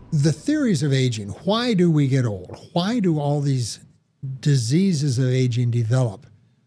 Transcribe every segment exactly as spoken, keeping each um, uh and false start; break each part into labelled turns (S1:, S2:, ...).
S1: the theories of aging, why do we get old? Why do all these diseases of aging develop?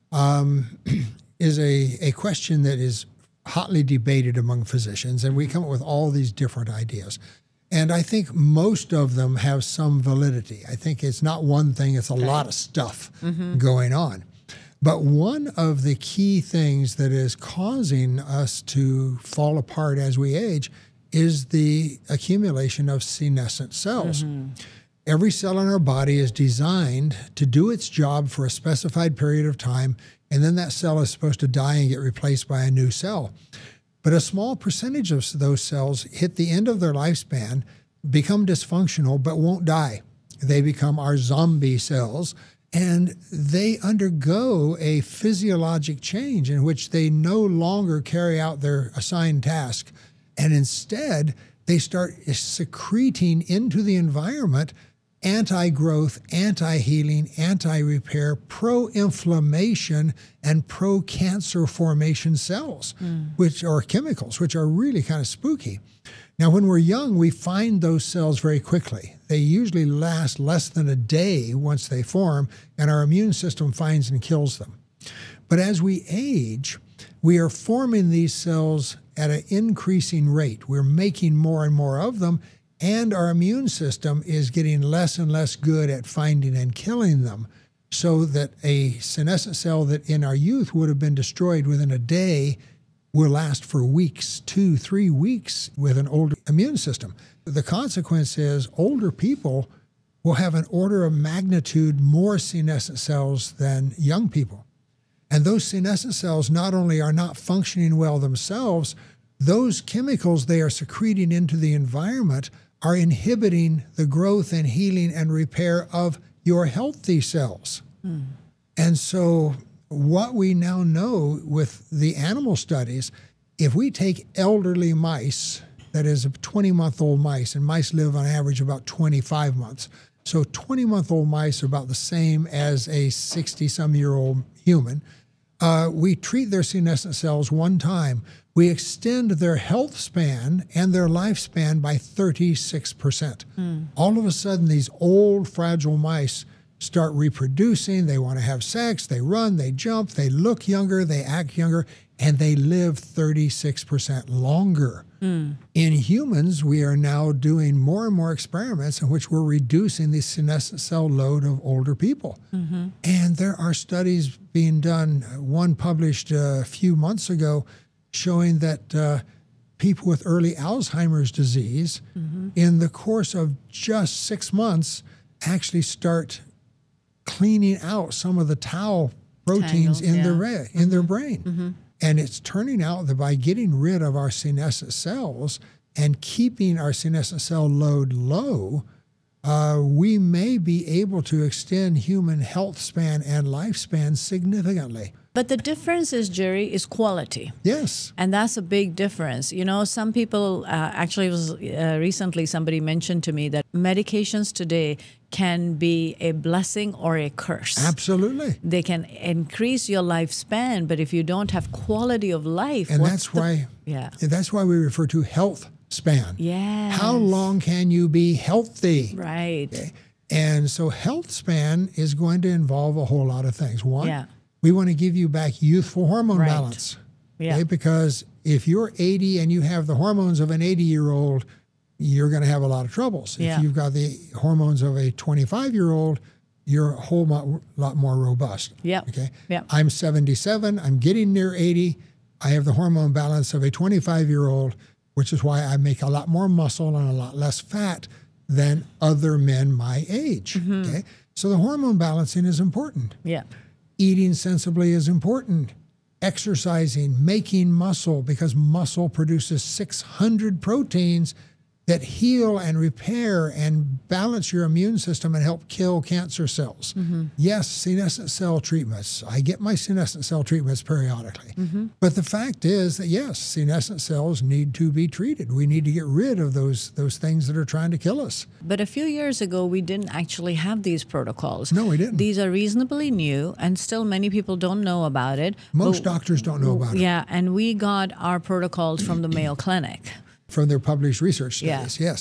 S1: Um, is a, a question that is hotly debated among physicians, and we come up with all these different ideas. And I think most of them have some validity. I think it's not one thing, it's a okay. lot of stuff mm-hmm. going on. But one of the key things that is causing us to fall apart as we age is the accumulation of senescent cells. Mm-hmm. Every cell in our body is designed to do its job for a specified period of time, and then that cell is supposed to die and get replaced by a new cell. But a small percentage of those cells hit the end of their lifespan, become dysfunctional, but won't die. They become our zombie cells, and they undergo a physiologic change in which they no longer carry out their assigned task, and instead they start secreting into the environment anti-growth, anti-healing, anti-repair, pro-inflammation, and pro-cancer formation cells, mm. which are chemicals, which are really kind of spooky. Now, when we're young, we find those cells very quickly. They usually last less than a day once they form, and our immune system finds and kills them. But as we age, we are forming these cells at an increasing rate. We're making more and more of them, and our immune system is getting less and less good at finding and killing them, so that a senescent cell that in our youth would have been destroyed within a day will last for weeks, two, three weeks with an older immune system. The consequence is older people will have an order of magnitude more senescent cells than young people. And those senescent cells not only are not functioning well themselves, those chemicals they are secreting into the environment are inhibiting the growth and healing and repair of your healthy cells. Mm. And so what we now know with the animal studies, if we take elderly mice, that is twenty-month-old mice, and mice live on average about twenty-five months. So twenty-month-old mice are about the same as a sixty-some-year-old human. Uh, we treat their senescent cells one time. We extend their health span and their lifespan by thirty-six percent. Mm. All of a sudden, these old, fragile mice start reproducing. They want to have sex. They run, they jump, they look younger, they act younger, and they live thirty-six percent longer. Mm. In humans, we are now doing more and more experiments in which we're reducing the senescent cell load of older people. Mm-hmm. And there are studies being done, one published a few months ago, showing that uh, people with early Alzheimer's disease, mm-hmm. in the course of just six months, actually start cleaning out some of the tau proteins Tangles, in, yeah. their, ra- in mm-hmm. their brain. Mm-hmm. And it's turning out that by getting rid of our senescent cells and keeping our senescent cell load low, uh, we may be able to extend human health span and lifespan significantly.
S2: But the difference is, Jerry, is quality.
S1: Yes.
S2: And that's a big difference. You know, some people, uh, actually it was uh, recently somebody mentioned to me that medications today can be a blessing or a curse.
S1: Absolutely.
S2: They can increase your lifespan, but if you don't have quality of life,
S1: and
S2: what's
S1: that's
S2: the,
S1: why
S2: yeah.
S1: that's why we refer to health span.
S2: Yes.
S1: How long can you be healthy?
S2: Right.
S1: Okay. And so health span is going to involve a whole lot of things. One,
S2: yeah.
S1: we want to give you back youthful hormone
S2: right.
S1: balance.
S2: Yeah.
S1: Okay? Because if you're eighty and you have the hormones of an eighty-year-old, you're going to have a lot of troubles.
S2: Yeah.
S1: If you've got the hormones of a twenty-five-year-old, you're a whole lot, lot more robust.
S2: Yeah.
S1: Okay.
S2: Yep.
S1: I'm seventy-seven. I'm getting near eighty. I have the hormone balance of a twenty-five-year-old, which is why I make a lot more muscle and a lot less fat than other men my age. Mm-hmm. Okay. So the hormone balancing is important.
S2: Yeah.
S1: Eating sensibly is important. Exercising, making muscle, because muscle produces six hundred proteins that heal and repair and balance your immune system and help kill cancer cells. Mm-hmm. Yes, senescent cell treatments. I get my senescent cell treatments periodically. Mm-hmm. But the fact is that, yes, senescent cells need to be treated. We need to get rid of those, those things that are trying to kill us.
S2: But a few years ago, we didn't actually have these protocols.
S1: No, we didn't.
S2: These are reasonably new, and still many people don't know about it.
S1: Most
S2: but,
S1: doctors don't know about it.
S2: Yeah, and we got our protocols from the Mayo Clinic.
S1: From their published research studies, yeah. yes.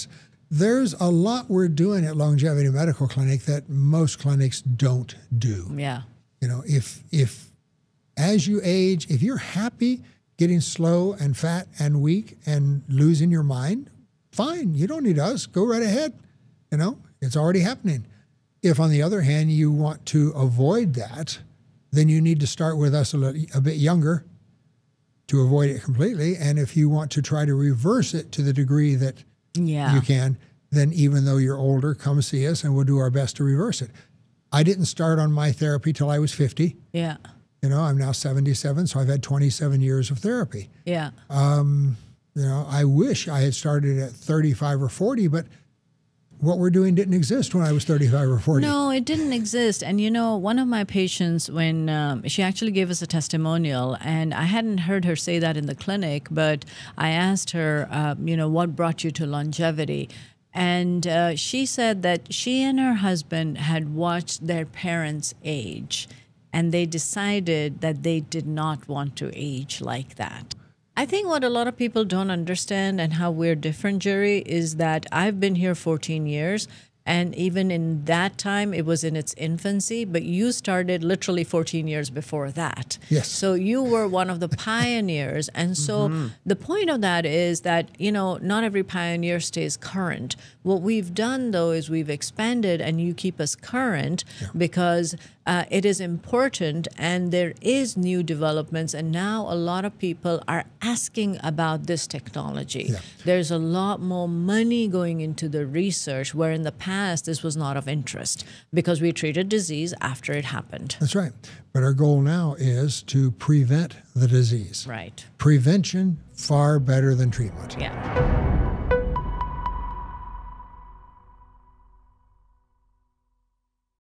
S1: there's a lot we're doing at Longevity Medical Clinic that most clinics don't do.
S2: Yeah.
S1: You know, if if as you age, if you're happy getting slow and fat and weak and losing your mind, fine. You don't need us. Go right ahead. You know, it's already happening. If, on the other hand, you want to avoid that, then you need to start with us a, little, a bit younger to avoid it completely. And if you want to try to reverse it to the degree that
S2: yeah.
S1: you can, then even though you're older, come see us and we'll do our best to reverse it. I didn't start on my therapy till I was fifty.
S2: Yeah.
S1: You know, I'm now seventy-seven, so I've had twenty-seven years of therapy.
S2: Yeah.
S1: Um, you know, I wish I had started at thirty-five or forty, but what we're doing didn't exist when I was thirty-five or forty.
S2: No, it didn't exist. And, you know, one of my patients, when um, she actually gave us a testimonial, and I hadn't heard her say that in the clinic, but I asked her, uh, you know, what brought you to longevity? And uh, she said that she and her husband had watched their parents age, and they decided that they did not want to age like that. I think what a lot of people don't understand and how we're different, Jerry, is that I've been here fourteen years, and even in that time, it was in its infancy, but you started literally fourteen years before that.
S1: Yes.
S2: So you were one of the pioneers. And so mm-hmm. the point of that is that, you know, not every pioneer stays current. What we've done, though, is we've expanded, and you keep us current yeah. because uh, it is important, and there is new developments, and now a lot of people are asking about this technology. Yeah. There's a lot more money going into the research, where in the past this was not of interest because we treated disease after it happened.
S1: That's right. But our goal now is to prevent the disease.
S2: Right.
S1: Prevention far better than treatment.
S2: Yeah.